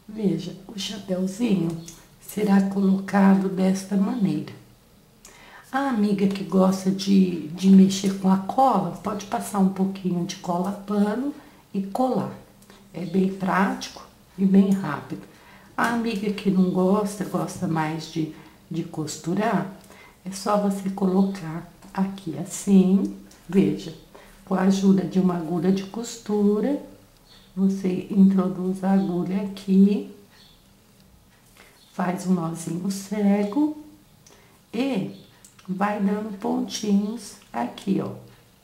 Veja, o chapeuzinho será colocado desta maneira. A amiga que gosta de mexer com a cola, pode passar um pouquinho de cola pano e colar. É bem prático e bem rápido. A amiga que não gosta, gosta mais de costurar, é só você colocar aqui assim, veja, com a ajuda de uma agulha de costura, você introduz a agulha aqui, faz um nozinho cego e vai dando pontinhos aqui, ó.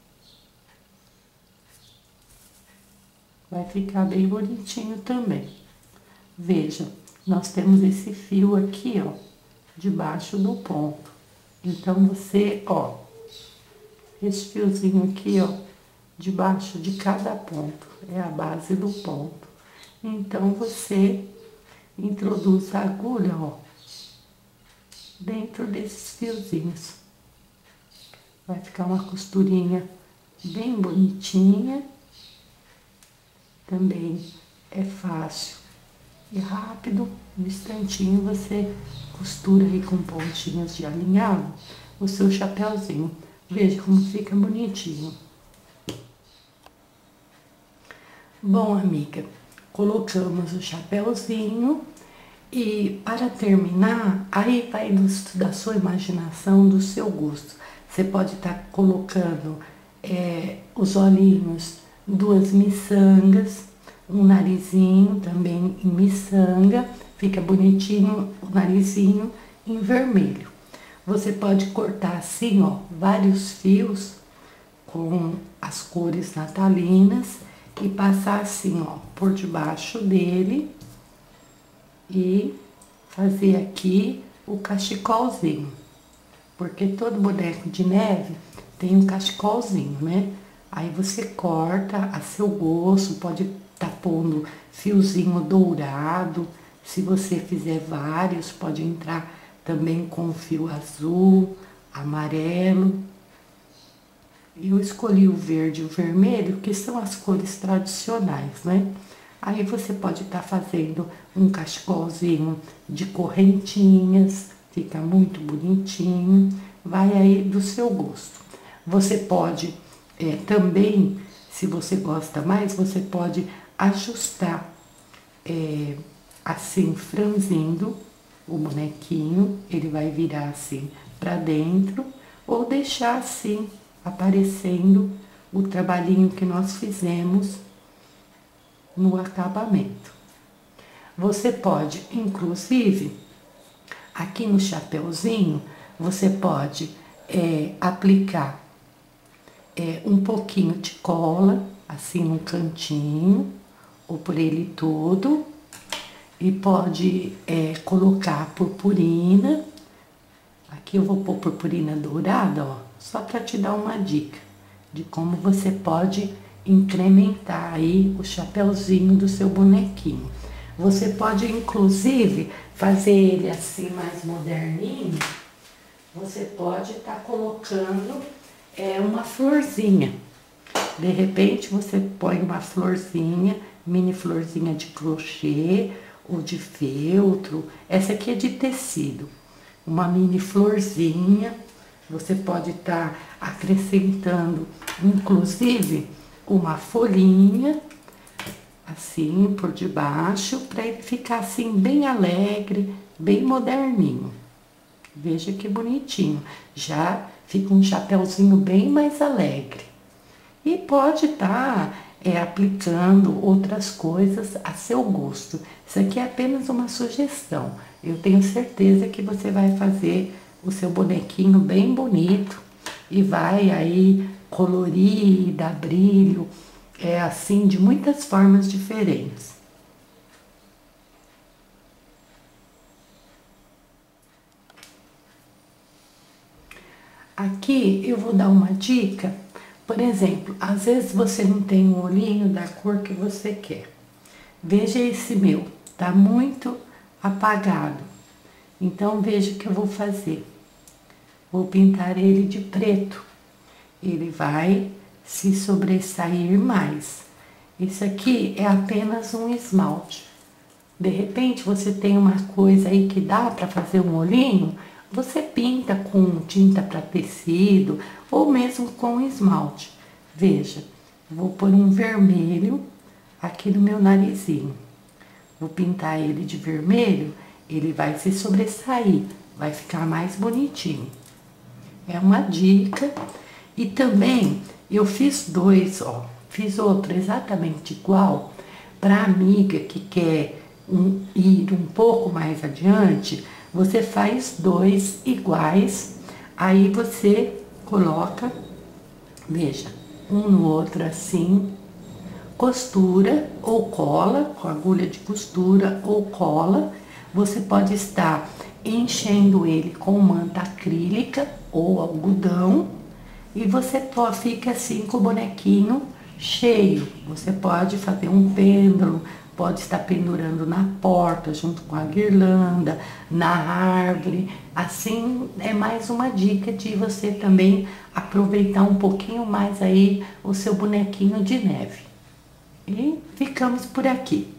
Vai ficar bem bonitinho também. Veja, nós temos esse fio aqui, ó, debaixo do ponto. Então, você, ó, esse fiozinho aqui, ó, debaixo de cada ponto, é a base do ponto. Então, você introduz a agulha, ó, dentro desses fiozinhos. Vai ficar uma costurinha bem bonitinha. Também é fácil e rápido. No instantinho você costura aí com pontinhos de alinhavo o seu chapéuzinho. Veja como fica bonitinho. Bom, amiga, colocamos o chapéuzinho e para terminar, aí vai da sua imaginação, do seu gosto. Você pode estar colocando os olhinhos, duas miçangas, um narizinho também em miçanga, fica bonitinho o narizinho em vermelho. Você pode cortar assim, ó, vários fios com as cores natalinas e passar assim, ó, por debaixo dele e fazer aqui o cachecolzinho, porque todo boneco de neve tem um cachecolzinho, né? Aí você corta a seu gosto, pode estar pondo fiozinho dourado, se você fizer vários, pode entrar também com fio azul, amarelo. Eu escolhi o verde e o vermelho, que são as cores tradicionais, né? Aí você pode estar fazendo um cachecolzinho de correntinhas, fica muito bonitinho, vai aí do seu gosto. Você pode também, se você gosta mais, você pode ajustar assim, franzindo o bonequinho, ele vai virar assim para dentro, ou deixar assim, aparecendo o trabalhinho que nós fizemos no acabamento. Você pode, inclusive, aqui no chapeuzinho, você pode aplicar um pouquinho de cola, assim no cantinho, ou por ele todo, e pode colocar purpurina. Aqui eu vou pôr purpurina dourada, ó, só para te dar uma dica de como você pode incrementar aí o chapeuzinho do seu bonequinho. Você pode, inclusive, fazer ele assim mais moderninho. Você pode estar colocando uma florzinha. De repente, você põe uma florzinha, mini florzinha de crochê ou de feltro. Essa aqui é de tecido. Uma mini florzinha. Você pode estar acrescentando, inclusive, uma folhinha, assim, por debaixo, para ele ficar assim, bem alegre, bem moderninho. Veja que bonitinho. Já fica um chapeuzinho bem mais alegre. E pode estar aplicando outras coisas a seu gosto. Isso aqui é apenas uma sugestão. Eu tenho certeza que você vai fazer o seu bonequinho bem bonito e vai aí colorir, dar brilho, assim, de muitas formas diferentes. Aqui eu vou dar uma dica. Por exemplo, às vezes você não tem um olhinho da cor que você quer. Veja esse meu, tá muito apagado. Então, veja o que eu vou fazer. Vou pintar ele de preto. Ele vai se sobressair mais. Esse aqui é apenas um esmalte. De repente você tem uma coisa aí que dá para fazer um olhinho, você pinta com tinta para tecido ou mesmo com esmalte. Veja, vou pôr um vermelho aqui no meu narizinho. Vou pintar ele de vermelho, ele vai se sobressair, vai ficar mais bonitinho. É uma dica. E também eu fiz dois, ó, fiz outro exatamente igual para amiga que quer ir um pouco mais adiante. Você faz dois iguais, aí você coloca, veja, um no outro assim, costura ou cola, com agulha de costura ou cola. Você pode estar enchendo ele com manta acrílica ou algodão e você fica assim com o bonequinho cheio. Você pode fazer um pêndulo, pode estar pendurando na porta junto com a guirlanda, na árvore. Assim é mais uma dica de você também aproveitar um pouquinho mais aí o seu bonequinho de neve. E ficamos por aqui.